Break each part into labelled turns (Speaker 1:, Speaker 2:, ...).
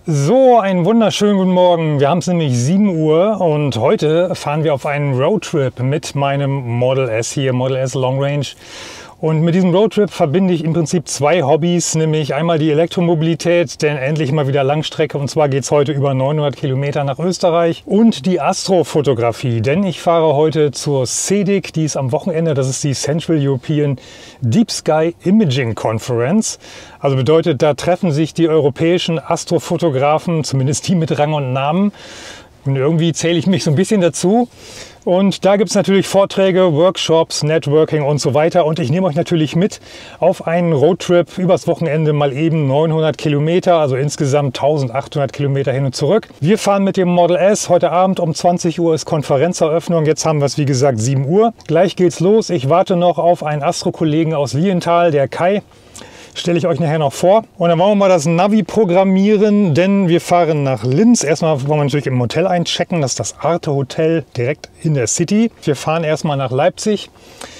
Speaker 1: So, einen wunderschönen guten Morgen. Wir haben es nämlich 7 Uhr und heute fahren wir auf einen Roadtrip mit meinem Model S hier, Model S Long Range. Und mit diesem Roadtrip verbinde ich im Prinzip zwei Hobbys, nämlich einmal die Elektromobilität, denn endlich mal wieder Langstrecke, und zwar geht es heute über 900 Kilometer nach Österreich, und die Astrofotografie, denn ich fahre heute zur CEDIC, die ist am Wochenende, das ist die Central European Deep Sky Imaging Conference. Also bedeutet, da treffen sich die europäischen Astrofotografen, zumindest die mit Rang und Namen, und irgendwie zähle ich mich so ein bisschen dazu. Und da gibt es natürlich Vorträge, Workshops, Networking und so weiter. Und ich nehme euch natürlich mit auf einen Roadtrip übers Wochenende, mal eben 900 Kilometer, also insgesamt 1800 Kilometer hin und zurück. Wir fahren mit dem Model S. Heute Abend um 20 Uhr ist Konferenzeröffnung. Jetzt haben wir es, wie gesagt, 7 Uhr. Gleich geht's los. Ich warte noch auf einen Astrokollegen aus Lienthal, der Kai. Stelle ich euch nachher noch vor. Und dann wollen wir mal das Navi programmieren, denn wir fahren nach Linz. Erstmal wollen wir natürlich im Hotel einchecken. Das ist das Arte Hotel direkt in der City. Wir fahren erstmal nach Leipzig.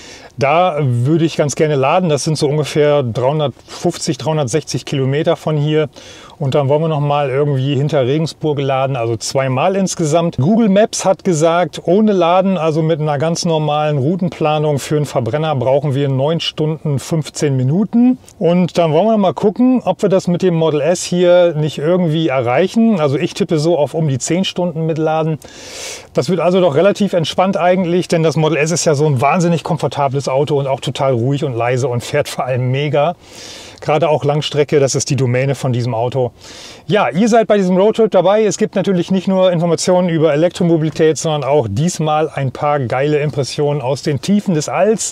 Speaker 1: Da würde ich ganz gerne laden. Das sind so ungefähr 350, 360 Kilometer von hier. Und dann wollen wir noch mal irgendwie hinter Regensburg laden, also 2-mal insgesamt. Google Maps hat gesagt, ohne Laden, also mit einer ganz normalen Routenplanung für einen Verbrenner brauchen wir 9 Stunden 15 Minuten. Und dann wollen wir noch mal gucken, ob wir das mit dem Model S hier nicht irgendwie erreichen. Also ich tippe so auf um die 10 Stunden mit Laden. Das wird also doch relativ entspannt eigentlich, denn das Model S ist ja so ein wahnsinnig komfortables Auto und auch total ruhig und leise und fährt vor allem mega. Gerade auch Langstrecke, das ist die Domäne von diesem Auto. Ja, ihr seid bei diesem Roadtrip dabei. Es gibt natürlich nicht nur Informationen über Elektromobilität, sondern auch diesmal ein paar geile Impressionen aus den Tiefen des Alls.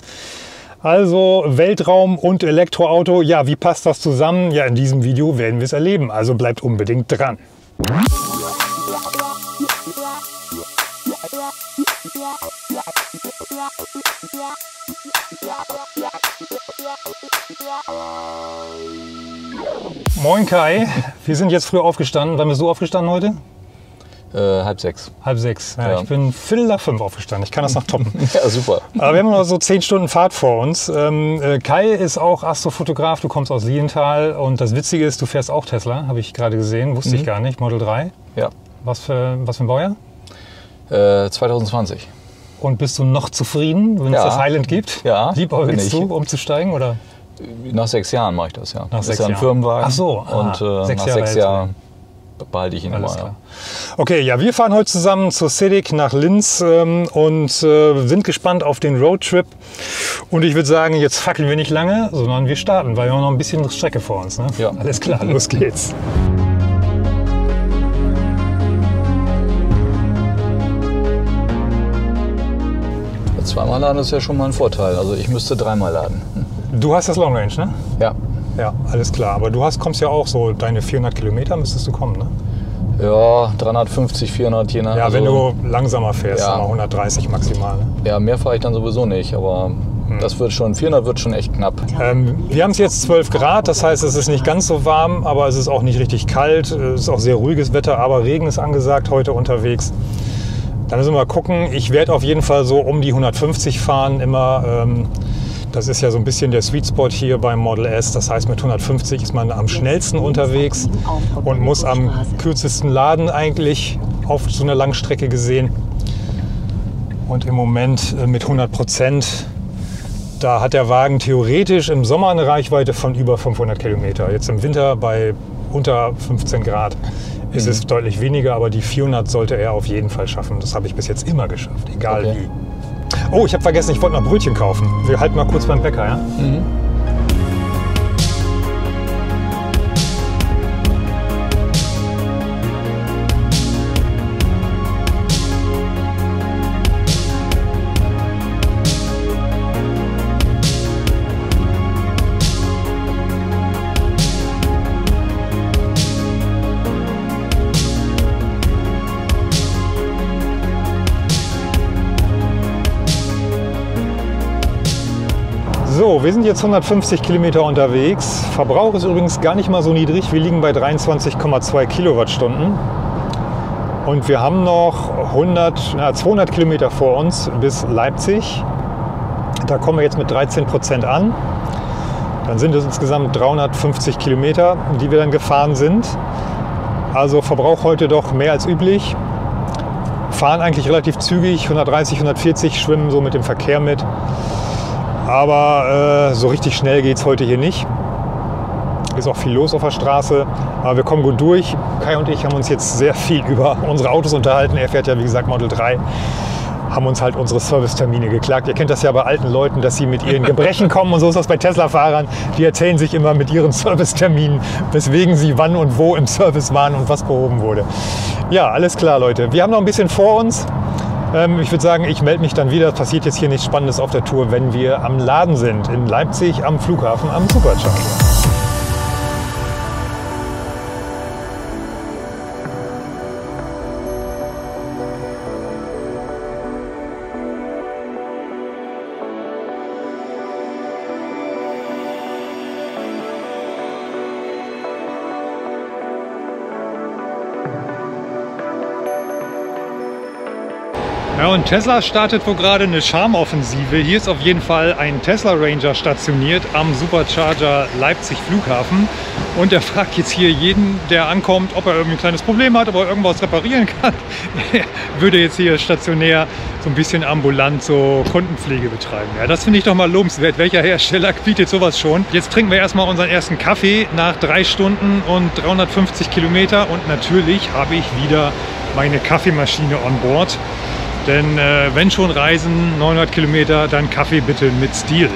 Speaker 1: Also Weltraum und Elektroauto. Ja, wie passt das zusammen? Ja, in diesem Video werden wir es erleben. Also bleibt unbedingt dran. Moin Kai, wir sind jetzt früh aufgestanden. Wann bist du aufgestanden heute?
Speaker 2: 5:30.
Speaker 1: 5:30. Ja, ich bin 4:45 aufgestanden. Ich kann das noch toppen.
Speaker 2: Ja, super.
Speaker 1: Aber wir haben noch so 10 Stunden Fahrt vor uns. Kai ist auch Astrofotograf, du kommst aus Lienthal. Und das Witzige ist, du fährst auch Tesla, habe ich gerade gesehen. Wusste ich gar nicht. Model 3.
Speaker 2: Ja.
Speaker 1: Was für ein Baujahr?
Speaker 2: 2020.
Speaker 1: Und bist du noch zufrieden, wenn es das Highland gibt?
Speaker 2: Ja.
Speaker 1: Liebäugelst du, umzusteigen, oder?
Speaker 2: Nach 6 Jahren mache ich das, ja.
Speaker 1: Nach 6 Jahren.
Speaker 2: Das ist ja ein Firmenwagen.
Speaker 1: Ach so.
Speaker 2: Und nach 6 Jahren behalte ich ihn immer. Ja.
Speaker 1: Okay, ja, wir fahren heute zusammen zur CEDIC nach Linz und sind gespannt auf den Roadtrip. Und ich würde sagen, jetzt fackeln wir nicht lange, sondern wir starten, weil wir haben noch ein bisschen Strecke vor uns. Ne?
Speaker 2: Ja.
Speaker 1: Alles klar, los geht's.
Speaker 2: Zweimal laden ist ja schon mal ein Vorteil. Also ich müsste 3-mal laden.
Speaker 1: Du hast das Long Range, ne?
Speaker 2: Ja.
Speaker 1: Ja, alles klar. Aber du kommst ja auch so, deine 400 Kilometer müsstest du kommen, ne?
Speaker 2: Ja, 350, 400 je nach.
Speaker 1: Ja, wenn du langsamer fährst,
Speaker 2: ja.
Speaker 1: 130 maximal. Ne?
Speaker 2: Ja, mehr fahre ich dann sowieso nicht, aber das wird schon, 400 wird schon echt knapp.
Speaker 1: Wir haben es jetzt 12 Grad, das heißt, es ist nicht ganz so warm, aber es ist auch nicht richtig kalt. Es ist auch sehr ruhiges Wetter, aber Regen ist angesagt heute unterwegs. Dann müssen wir mal gucken. Ich werde auf jeden Fall so um die 150 fahren immer. Das ist ja so ein bisschen der Sweet Spot hier beim Model S. Das heißt, mit 150 ist man am schnellsten unterwegs und muss am kürzesten laden eigentlich auf so einer Langstrecke gesehen. Und im Moment mit 100%, da hat der Wagen theoretisch im Sommer eine Reichweite von über 500 Kilometer. Jetzt im Winter bei unter 15 Grad. Es ist deutlich weniger, aber die 400 sollte er auf jeden Fall schaffen. Das habe ich bis jetzt immer geschafft, egal wie. Oh, ich habe vergessen, ich wollte noch Brötchen kaufen. Wir halten mal kurz beim Bäcker, ja? So, wir sind jetzt 150 Kilometer unterwegs. Verbrauch ist übrigens gar nicht mal so niedrig. Wir liegen bei 23,2 Kilowattstunden. Und wir haben noch 200 Kilometer vor uns bis Leipzig. Da kommen wir jetzt mit 13% an. Dann sind es insgesamt 350 Kilometer, die wir dann gefahren sind. Also Verbrauch heute doch mehr als üblich. Fahren eigentlich relativ zügig, 130, 140, schwimmen so mit dem Verkehr mit. Aber so richtig schnell geht es heute hier nicht. Ist auch viel los auf der Straße, aber wir kommen gut durch. Kai und ich haben uns jetzt sehr viel über unsere Autos unterhalten. Er fährt ja wie gesagt Model 3. Haben uns halt unsere Servicetermine geklagt. Ihr kennt das ja bei alten Leuten, dass sie mit ihren Gebrechen kommen und so ist das bei Tesla-Fahrern. Die erzählen sich immer mit ihren Serviceterminen, weswegen sie wann und wo im Service waren und was behoben wurde. Ja, alles klar, Leute. Wir haben noch ein bisschen vor uns. Ich würde sagen, ich melde mich dann wieder. Es passiert jetzt hier nichts Spannendes auf der Tour, wenn wir am Laden sind. In Leipzig am Flughafen am Supercharger. Ja, und Tesla startet wohl gerade eine Charmoffensive. Hier ist auf jeden Fall ein Tesla Ranger stationiert am Supercharger Leipzig Flughafen. Und er fragt jetzt hier jeden, der ankommt, ob er irgendwie ein kleines Problem hat, ob er irgendwas reparieren kann. Er würde jetzt hier stationär so ein bisschen ambulant so Kundenpflege betreiben. Ja, das finde ich doch mal lobenswert. Welcher Hersteller bietet sowas schon? Jetzt trinken wir erstmal unseren ersten Kaffee nach 3 Stunden und 350 Kilometer. Und natürlich habe ich wieder meine Kaffeemaschine on Board. Denn wenn schon reisen, 900 Kilometer, dann Kaffee bitte mit Stil.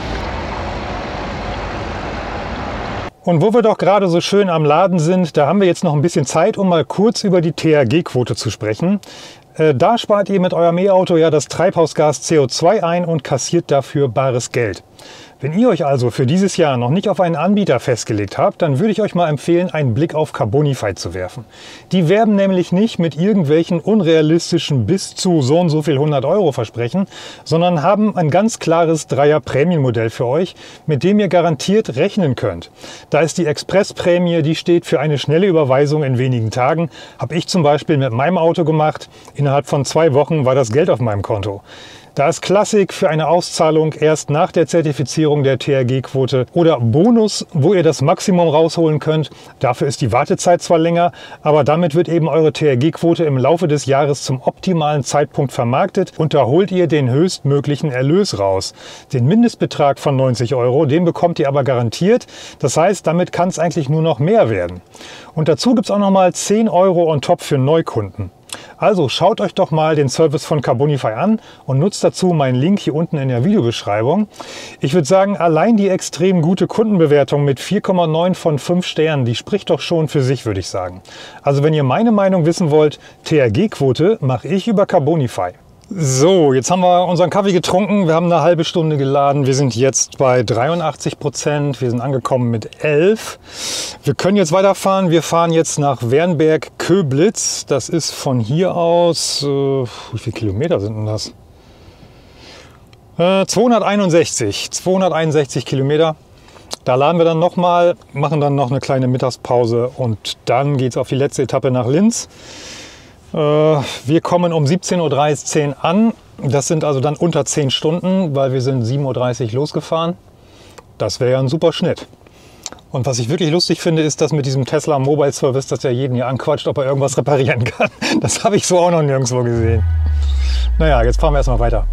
Speaker 1: Und wo wir doch gerade so schön am Laden sind, da haben wir jetzt noch ein bisschen Zeit, um mal kurz über die THG-Quote zu sprechen. Da spart ihr mit eurem E-Auto ja das Treibhausgas CO2 ein und kassiert dafür bares Geld. Wenn ihr euch also für dieses Jahr noch nicht auf einen Anbieter festgelegt habt, dann würde ich euch mal empfehlen, einen Blick auf Carbonify zu werfen. Die werben nämlich nicht mit irgendwelchen unrealistischen bis zu so und so viel 100 € Versprechen, sondern haben ein ganz klares Dreier-Prämienmodell für euch, mit dem ihr garantiert rechnen könnt. Da ist die Express-Prämie, die steht für eine schnelle Überweisung in wenigen Tagen. Habe ich zum Beispiel mit meinem Auto gemacht. Innerhalb von 2 Wochen war das Geld auf meinem Konto. Da ist Klassik für eine Auszahlung erst nach der Zertifizierung der THG-Quote oder Bonus, wo ihr das Maximum rausholen könnt. Dafür ist die Wartezeit zwar länger, aber damit wird eben eure THG-Quote im Laufe des Jahres zum optimalen Zeitpunkt vermarktet und da holt ihr den höchstmöglichen Erlös raus. Den Mindestbetrag von 90 €, den bekommt ihr aber garantiert. Das heißt, damit kann es eigentlich nur noch mehr werden. Und dazu gibt es auch noch mal 10 € on top für Neukunden. Also schaut euch doch mal den Service von Carbonify an und nutzt dazu meinen Link hier unten in der Videobeschreibung. Ich würde sagen, allein die extrem gute Kundenbewertung mit 4,9 von 5 Sternen, die spricht doch schon für sich, würde ich sagen. Also wenn ihr meine Meinung wissen wollt, THG-Quote mache ich über Carbonify. So, jetzt haben wir unseren Kaffee getrunken, wir haben eine halbe Stunde geladen, wir sind jetzt bei 83%, wir sind angekommen mit 11. Wir können jetzt weiterfahren, wir fahren jetzt nach Wernberg-Köblitz, das ist von hier aus, wie viele Kilometer sind denn das? 261 Kilometer. Da laden wir dann nochmal, machen dann noch eine kleine Mittagspause und dann geht es auf die letzte Etappe nach Linz. Wir kommen um 17:13 Uhr an. Das sind also dann unter 10 Stunden, weil wir sind 7:30 Uhr losgefahren. Das wäre ja ein super Schnitt. Und was ich wirklich lustig finde, ist, dass mit diesem Tesla Mobile Service, dass er jeden hier anquatscht, ob er irgendwas reparieren kann. Das habe ich so auch noch nirgendwo gesehen. Naja, jetzt fahren wir erstmal weiter.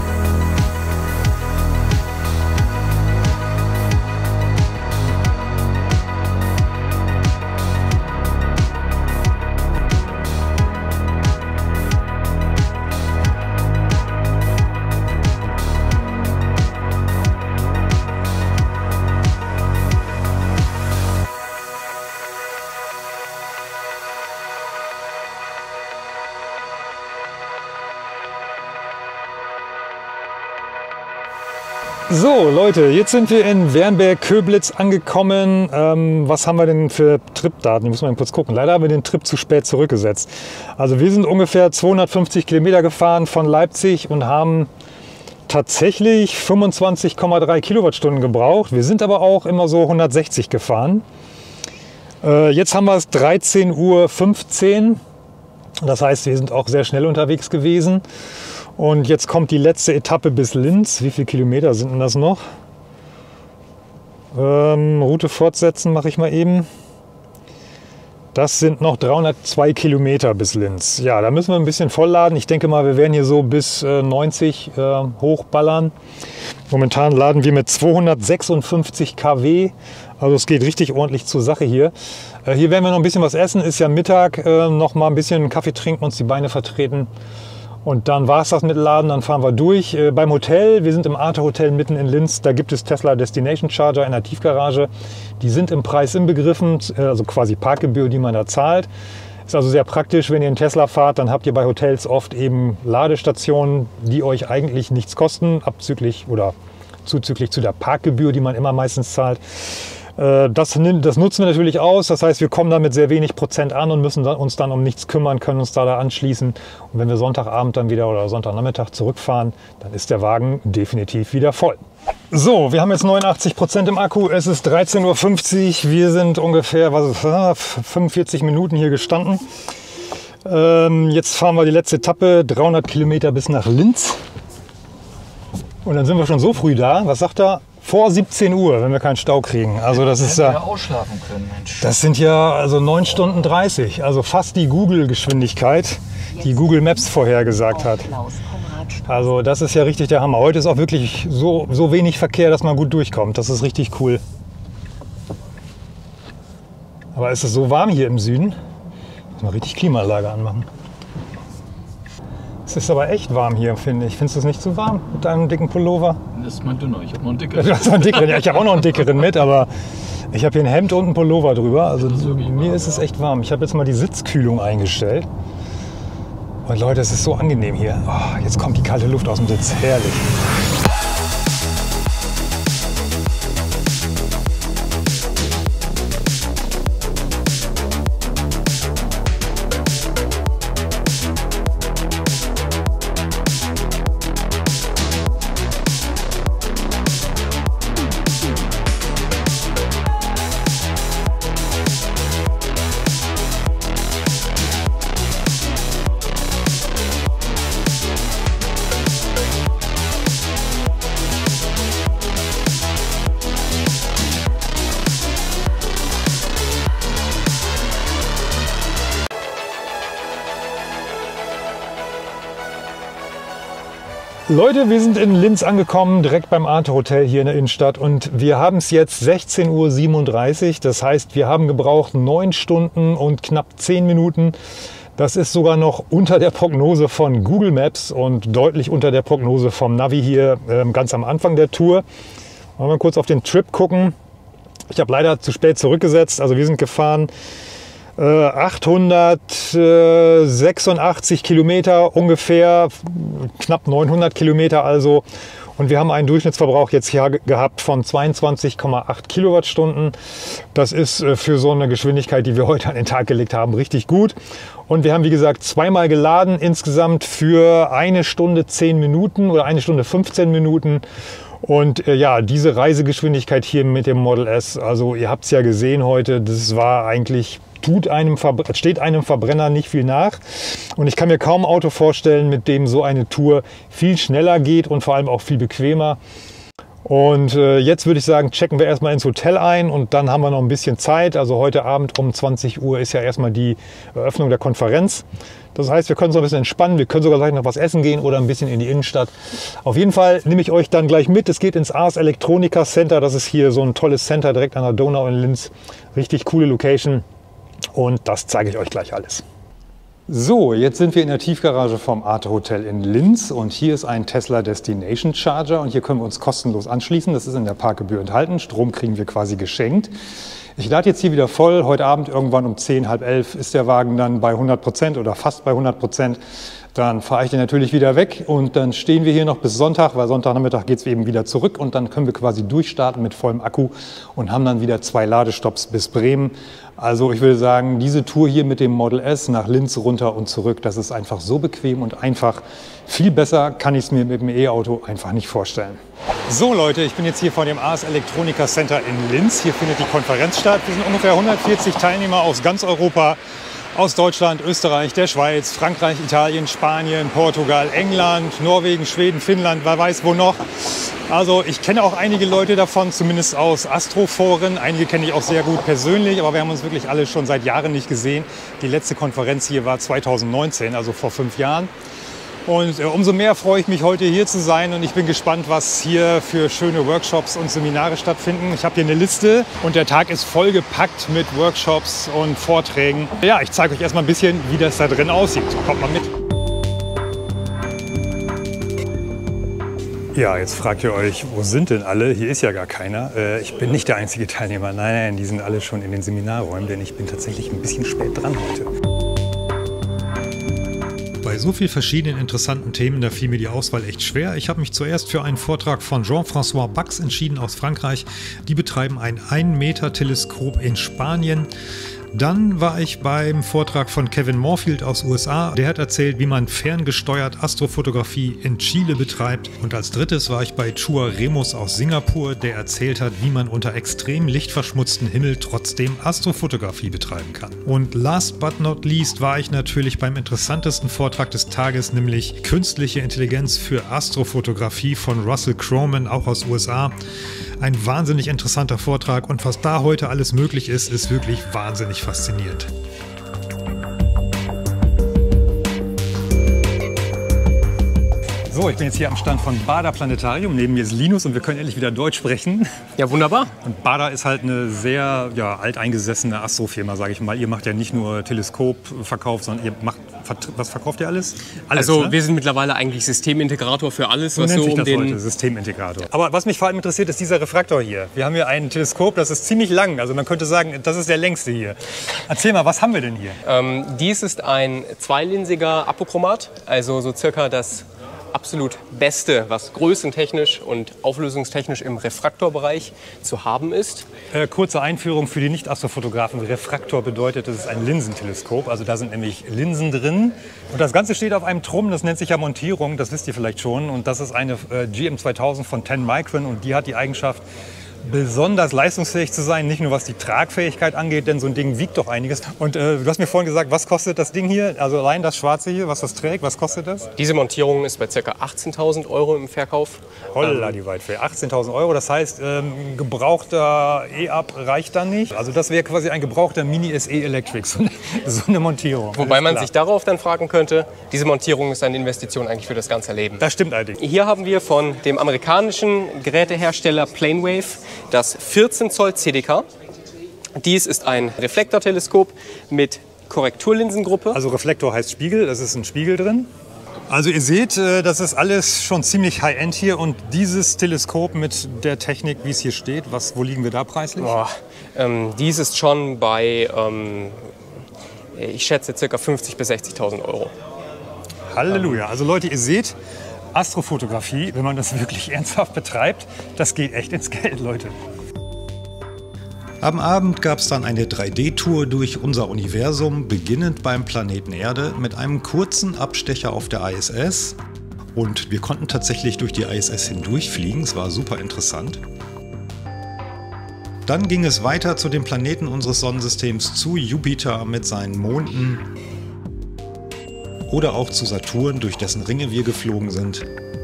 Speaker 1: So Leute, jetzt sind wir in Wernberg-Köblitz angekommen. Was haben wir denn für Tripdaten? Ich muss mal kurz gucken. Leider haben wir den Trip zu spät zurückgesetzt. Also wir sind ungefähr 250 Kilometer gefahren von Leipzig und haben tatsächlich 25,3 Kilowattstunden gebraucht. Wir sind aber auch immer so 160 gefahren. Jetzt haben wir es 13:15 Uhr. Das heißt, wir sind auch sehr schnell unterwegs gewesen. Und jetzt kommt die letzte Etappe bis Linz. Wie viele Kilometer sind denn das noch? Route fortsetzen mache ich mal eben. Das sind noch 302 Kilometer bis Linz. Ja, da müssen wir ein bisschen vollladen. Ich denke mal, wir werden hier so bis 90 hochballern. Momentan laden wir mit 256 kW. Also es geht richtig ordentlich zur Sache hier. Hier werden wir noch ein bisschen was essen. Ist ja Mittag. Noch mal ein bisschen Kaffee trinken, uns die Beine vertreten. Und dann war es das mit Laden, dann fahren wir durch. Beim Hotel, wir sind im Arte Hotel mitten in Linz, da gibt es Tesla Destination Charger in der Tiefgarage. Die sind im Preis inbegriffen, also quasi Parkgebühr, die man da zahlt. Ist also sehr praktisch, wenn ihr einen Tesla fahrt, dann habt ihr bei Hotels oft eben Ladestationen, die euch eigentlich nichts kosten, abzüglich oder zuzüglich zu der Parkgebühr, die man immer meistens zahlt. Das nutzen wir natürlich aus. Das heißt, wir kommen da mit sehr wenig Prozent an und müssen uns dann um nichts kümmern, können uns da anschließen. Und wenn wir Sonntagabend dann wieder oder Sonntagnachmittag zurückfahren, dann ist der Wagen definitiv wieder voll. So, wir haben jetzt 89% im Akku. Es ist 13:50 Uhr. Wir sind ungefähr 45 Minuten hier gestanden. Jetzt fahren wir die letzte Etappe, 300 Kilometer bis nach Linz. Und dann sind wir schon so früh da. Was sagt er? Vor 17 Uhr, wenn wir keinen Stau kriegen. Also das ist ja
Speaker 2: ausschlafen können, Mensch.
Speaker 1: Das sind ja also 9 Stunden 30, also fast die Google-Geschwindigkeit, die Google Maps vorhergesagt hat. Also das ist ja richtig der Hammer. Heute ist auch wirklich so wenig Verkehr, dass man gut durchkommt. Das ist richtig cool. Aber es ist so warm hier im Süden. Muss man richtig Klimaanlage anmachen. Es ist aber echt warm hier, finde ich. Findest du es nicht zu warm mit deinem dicken Pullover?
Speaker 2: Das ist mein dünner. Ich habe noch einen dickeren.
Speaker 1: Du hast noch einen dickeren. Ja, ich habe auch noch einen dickeren mit, aber ich habe hier ein Hemd und einen Pullover drüber. Also mir ist es echt warm. Ich habe jetzt mal die Sitzkühlung eingestellt. Und Leute, es ist so angenehm hier. Oh, jetzt kommt die kalte Luft aus dem Sitz. Herrlich. Leute, wir sind in Linz angekommen, direkt beim Arte Hotel hier in der Innenstadt und wir haben es jetzt 16:37 Uhr. Das heißt, wir haben gebraucht 9 Stunden und knapp 10 Minuten. Das ist sogar noch unter der Prognose von Google Maps und deutlich unter der Prognose vom Navi hier ganz am Anfang der Tour. Wollen wir mal kurz auf den Trip gucken. Ich habe leider zu spät zurückgesetzt, also wir sind gefahren 886 Kilometer ungefähr, knapp 900 Kilometer also. Und wir haben einen Durchschnittsverbrauch jetzt hier gehabt von 22,8 Kilowattstunden. Das ist für so eine Geschwindigkeit, die wir heute an den Tag gelegt haben, richtig gut. Und wir haben, wie gesagt, zweimal geladen, insgesamt für 1 Stunde 10 Minuten oder 1 Stunde 15 Minuten. Und ja, diese Reisegeschwindigkeit hier mit dem Model S, also ihr habt es ja gesehen heute, das war eigentlich, steht einem Verbrenner nicht viel nach. Und ich kann mir kaum ein Auto vorstellen, mit dem so eine Tour viel schneller geht und vor allem auch viel bequemer. Und jetzt würde ich sagen, checken wir erstmal ins Hotel ein und dann haben wir noch ein bisschen Zeit. Also heute Abend um 20 Uhr ist ja erstmal die Eröffnung der Konferenz. Das heißt, wir können uns noch ein bisschen entspannen. Wir können sogar gleich noch was essen gehen oder ein bisschen in die Innenstadt. Auf jeden Fall nehme ich euch dann gleich mit. Es geht ins Ars Electronica Center. Das ist hier so ein tolles Center direkt an der Donau in Linz. Richtig coole Location. Und das zeige ich euch gleich alles. So, jetzt sind wir in der Tiefgarage vom Arte Hotel in Linz und hier ist ein Tesla Destination Charger und hier können wir uns kostenlos anschließen. Das ist in der Parkgebühr enthalten. Strom kriegen wir quasi geschenkt. Ich lade jetzt hier wieder voll. Heute Abend irgendwann um 10, halb 11 ist der Wagen dann bei 100% oder fast bei 100%. Dann fahre ich den natürlich wieder weg und dann stehen wir hier noch bis Sonntag, weil Sonntagnachmittag geht es eben wieder zurück und dann können wir quasi durchstarten mit vollem Akku und haben dann wieder 2 Ladestopps bis Bremen. Also ich würde sagen, diese Tour hier mit dem Model S nach Linz runter und zurück, das ist einfach so bequem und einfach. Viel besser kann ich es mir mit dem E-Auto einfach nicht vorstellen. So Leute, ich bin jetzt hier vor dem Ars Electronica Center in Linz. Hier findet die Konferenz statt. Wir sind ungefähr 140 Teilnehmer aus ganz Europa. aus Deutschland, Österreich, der Schweiz, Frankreich, Italien, Spanien, Portugal, England, Norwegen, Schweden, Finnland, wer weiß wo noch. Also ich kenne auch einige Leute davon, zumindest aus Astroforen. Einige kenne ich auch sehr gut persönlich, aber wir haben uns wirklich alle schon seit Jahren nicht gesehen. Die letzte Konferenz hier war 2019, also vor 5 Jahren. Und umso mehr freue ich mich, heute hier zu sein, und ich bin gespannt, was hier für schöne Workshops und Seminare stattfinden. Ich habe hier eine Liste und der Tag ist vollgepackt mit Workshops und Vorträgen. Ja, ich zeige euch erstmal ein bisschen, wie das da drin aussieht. Kommt mal mit. Ja, jetzt fragt ihr euch, wo sind denn alle? Hier ist ja gar keiner. Ich bin nicht der einzige Teilnehmer. Nein, die sind alle schon in den Seminarräumen, denn ich bin tatsächlich ein bisschen spät dran heute. Bei so vielen verschiedenen interessanten Themen, da fiel mir die Auswahl echt schwer. Ich habe mich zuerst für einen Vortrag von Jean-François Bax entschieden aus Frankreich. Die betreiben ein 1-Meter-Teleskop in Spanien. Dann war ich beim Vortrag von Kevin Moorfield aus USA. Der hat erzählt, wie man ferngesteuert Astrofotografie in Chile betreibt. Und als drittes war ich bei Chua Remus aus Singapur, der erzählt hat, wie man unter extrem lichtverschmutzten Himmel trotzdem Astrofotografie betreiben kann. Und last but not least war ich natürlich beim interessantesten Vortrag des Tages, nämlich Künstliche Intelligenz für Astrofotografie von Russell Croman, auch aus USA. Ein wahnsinnig interessanter Vortrag, und was da heute alles möglich ist, ist wirklich wahnsinnig faszinierend. So, ich bin jetzt hier am Stand von Bada Planetarium. Neben mir ist Linus und wir können endlich wieder Deutsch sprechen.
Speaker 3: Ja, wunderbar.
Speaker 1: Und Bada ist halt eine sehr alteingesessene Astrofirma, sage ich mal. Ihr macht ja nicht nur Teleskopverkauf, sondern ihr macht, was verkauft ihr alles? Alles,
Speaker 3: also
Speaker 1: ne?
Speaker 3: wir sind mittlerweile eigentlich Systemintegrator für alles,
Speaker 1: So
Speaker 3: was
Speaker 1: nennt
Speaker 3: so
Speaker 1: sich
Speaker 3: um
Speaker 1: das
Speaker 3: den...
Speaker 1: heute, Systemintegrator. Aber was mich vor allem interessiert, ist dieser Refraktor hier. Wir haben hier ein Teleskop, das ist ziemlich lang. Also man könnte sagen, das ist der längste hier. Erzähl mal, was haben wir denn hier?
Speaker 3: Dies ist ein zweilinsiger Apochromat, also so circa das absolut Beste, was größentechnisch und auflösungstechnisch im Refraktorbereich zu haben ist.
Speaker 1: Kurze Einführung für die Nicht-Astrofotografen. Refraktor bedeutet, das ist ein Linsenteleskop. Also da sind nämlich Linsen drin. Und das Ganze steht auf einem Trumm, das nennt sich ja Montierung, das wisst ihr vielleicht schon. Und das ist eine GM2000 von 10 Micron, und die hat die Eigenschaft, besonders leistungsfähig zu sein, nicht nur was die Tragfähigkeit angeht, denn so ein Ding wiegt doch einiges. Und du hast mir vorhin gesagt, was kostet das Ding hier? Also allein das Schwarze hier, was das trägt, was kostet das?
Speaker 3: Diese Montierung ist bei ca. 18.000 € im Verkauf.
Speaker 1: Holla die Waldfee, 18.000 €. Das heißt, gebrauchter E-Up reicht dann nicht. Also das wäre quasi ein gebrauchter Mini SE Electric, so eine Montierung.
Speaker 3: Wobei man sich darauf dann fragen könnte, diese Montierung ist eine Investition eigentlich für das ganze Leben.
Speaker 1: Das stimmt eigentlich.
Speaker 3: Hier haben wir von dem amerikanischen Gerätehersteller Planewave das 14 Zoll CDK. Dies ist ein Reflektorteleskop mit Korrekturlinsengruppe.
Speaker 1: Also Reflektor heißt Spiegel, das ist ein Spiegel drin. Also ihr seht, das ist alles schon ziemlich High-End hier, und dieses Teleskop mit der Technik, wie es hier steht, wo liegen wir da preislich?
Speaker 3: Dies ist schon bei, ich schätze, ca. 50.000 bis 60.000 €.
Speaker 1: Halleluja. Also Leute, ihr seht, Astrofotografie, wenn man das wirklich ernsthaft betreibt, das geht echt ins Geld, Leute. Am Abend gab es dann eine 3D-Tour durch unser Universum, beginnend beim Planeten Erde mit einem kurzen Abstecher auf der ISS. Und wir konnten tatsächlich durch die ISS hindurchfliegen, es war super interessant. Dann ging es weiter zu den Planeten unseres Sonnensystems, zu Jupiter mit seinen Monden. Oder auch zu Saturn, durch dessen Ringe wir geflogen sind.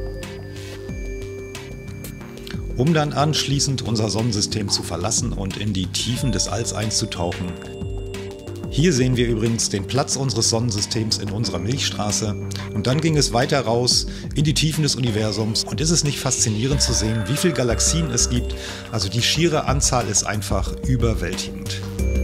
Speaker 1: Um dann anschließend unser Sonnensystem zu verlassen und in die Tiefen des Alls einzutauchen. Hier sehen wir übrigens den Platz unseres Sonnensystems in unserer Milchstraße. Und dann ging es weiter raus in die Tiefen des Universums. Und ist es nicht faszinierend zu sehen, wie viele Galaxien es gibt? Also die schiere Anzahl ist einfach überwältigend.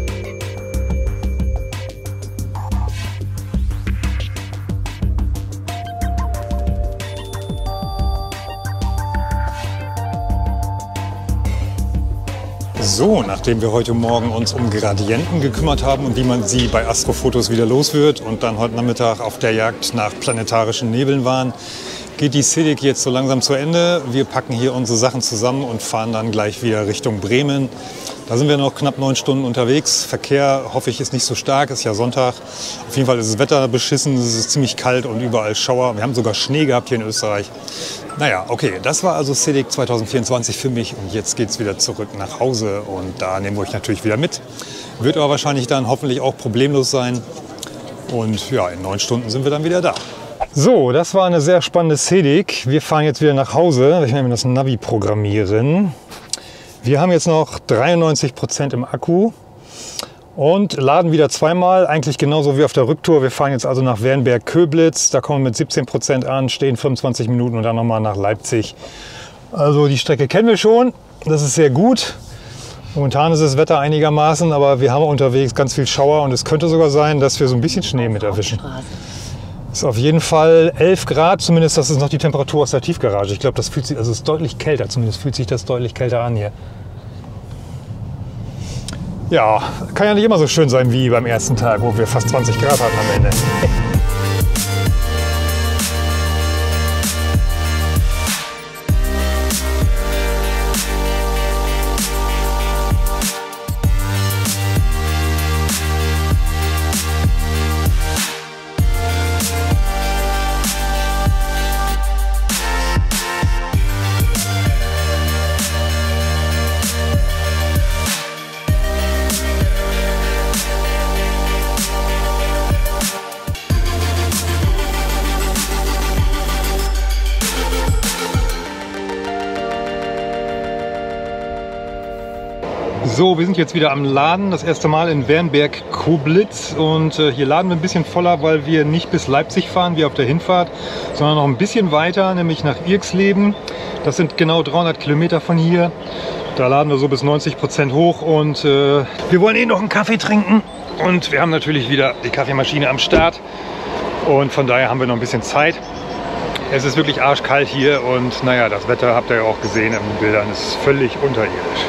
Speaker 1: So, nachdem wir heute Morgen uns um Gradienten gekümmert haben und wie man sie bei Astrofotos wieder los wird und dann heute Nachmittag auf der Jagd nach planetarischen Nebeln waren, geht die CIDIC jetzt so langsam zu Ende. Wir packen hier unsere Sachen zusammen und fahren dann gleich wieder Richtung Bremen. Da sind wir noch knapp 9 Stunden unterwegs. Verkehr, hoffe ich, ist nicht so stark, ist ja Sonntag. Auf jeden Fall ist das Wetter beschissen, es ist ziemlich kalt und überall Schauer. Wir haben sogar Schnee gehabt hier in Österreich. Naja, okay, das war also CIDIC 2024 für mich, und jetzt geht es wieder zurück nach Hause und da nehmen wir euch natürlich wieder mit. Wird aber wahrscheinlich dann hoffentlich auch problemlos sein. Und ja, in 9 Stunden sind wir dann wieder da. So, das war eine sehr spannende Szedig. Wir fahren jetzt wieder nach Hause. Ich werde mir das Navi programmieren. Wir haben jetzt noch 93% im Akku und laden wieder zweimal, eigentlich genauso wie auf der Rücktour. Wir fahren jetzt also nach Wernberg-Köblitz. Da kommen wir mit 17% an, stehen 25 Minuten und dann nochmal nach Leipzig. Also die Strecke kennen wir schon. Das ist sehr gut. Momentan ist das Wetter einigermaßen, aber wir haben unterwegs ganz viel Schauer und es könnte sogar sein, dass wir so ein bisschen Schnee mit erwischen. Ist auf jeden Fall 11 Grad, zumindest das ist noch die Temperatur aus der Tiefgarage. Ich glaube, das fühlt sich, also es ist deutlich kälter, zumindest fühlt sich das deutlich kälter an hier. Ja, kann ja nicht immer so schön sein wie beim ersten Tag, wo wir fast 20 Grad hatten am Ende. So, wir sind jetzt wieder am Laden, das erste Mal in Wernberg-Köblitz und hier laden wir ein bisschen voller, weil wir nicht bis Leipzig fahren wie auf der Hinfahrt, sondern noch ein bisschen weiter, nämlich nach Irxleben. Das sind genau 300 Kilometer von hier. Da laden wir so bis 90% hoch und wir wollen eh noch einen Kaffee trinken und wir haben natürlich wieder die Kaffeemaschine am Start und von daher haben wir noch ein bisschen Zeit. Es ist wirklich arschkalt hier und naja, das Wetter habt ihr ja auch gesehen in den Bildern, ist völlig unterirdisch.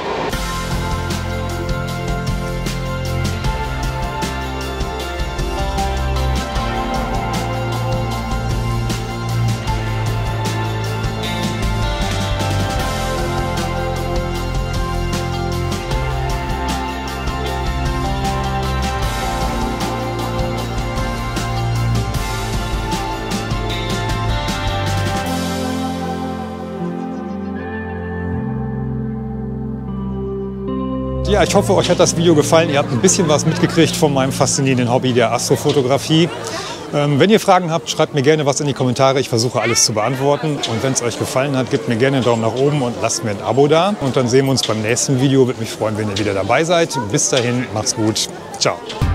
Speaker 1: Ja, ich hoffe, euch hat das Video gefallen. Ihr habt ein bisschen was mitgekriegt von meinem faszinierenden Hobby der Astrofotografie. Wenn ihr Fragen habt, schreibt mir gerne was in die Kommentare. Ich versuche alles zu beantworten. Und wenn es euch gefallen hat, gebt mir gerne einen Daumen nach oben und lasst mir ein Abo da. Und dann sehen wir uns beim nächsten Video. Würde mich freuen, wenn ihr wieder dabei seid. Bis dahin, macht's gut. Ciao.